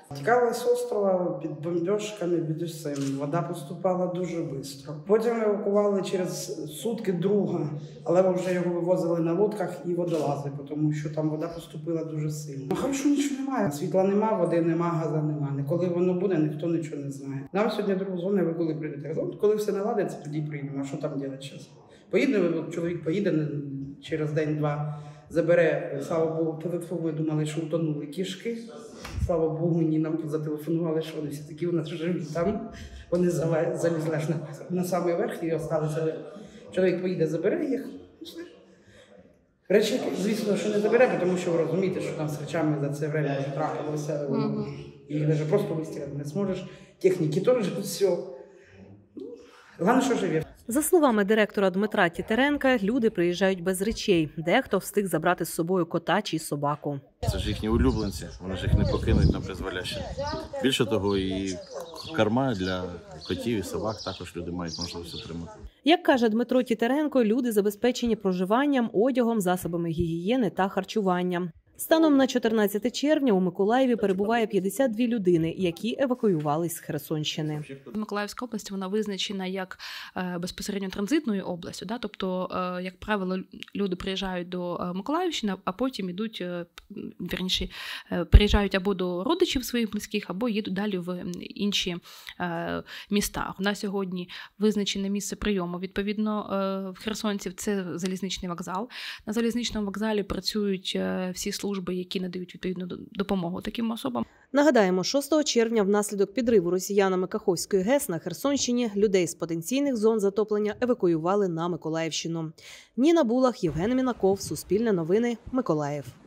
Тікали з острова під бомбіжками, під усім. Вода поступала дуже швидко. Потім евакували через сутки друга, але вже його вивозили на лодках і водолази, тому що там вода поступила дуже сильно. Хорошо, нічого немає. Світла нема, води нема, газу нема. Коли воно буде, ніхто нічого не знає. Нам сьогодні друг дзвонить, ви коли прийдете? Коли все наладиться, тоді приїдемо. А що там робити зараз? Поїде, чоловік поїде через день-два. Забере, слава Богу, телефони думали, що утонули кішки. Слава Богу, ні, нам зателефонували, що вони всі такі у нас живі там. Вони залізли аж на самий верх і залишилися. Чоловік поїде, забере їх. Речі, звісно, що не забере, тому що ви розумієте, що там з речами за це время вже трапилося. І навіть просто вистрілити не зможеш. Техніки теж все. Головне, що живе. За словами директора Дмитра Тітеренка, люди приїжджають без речей. Дехто встиг забрати з собою кота чи собаку. Це ж їхні улюбленці, вони ж їх не покинуть на призволяще. Більше того, і корма для котів і собак також люди мають можливість отримати. Як каже Дмитро Тітеренко, люди забезпечені проживанням, одягом, засобами гігієни та харчуванням. Станом на 14 червня у Миколаєві перебуває 52 людини, які евакуювались з Херсонщини. Миколаївська область, вона визначена як безпосередньо транзитною областю. Да? Тобто, як правило, люди приїжджають до Миколаївщини, а потім йдуть, вірніше, приїжджають або до родичів своїх близьких, або їдуть далі в інші міста. На сьогодні визначене місце прийому, відповідно, в херсонців – це залізничний вокзал. На залізничному вокзалі працюють всі служби, які надають відповідну допомогу таким особам. Нагадаємо, 6 червня внаслідок підриву росіянами Каховської ГЕС на Херсонщині людей з потенційних зон затоплення евакуювали на Миколаївщину. Ніна Булах, Євген Мінаков, Суспільне новини, Миколаїв.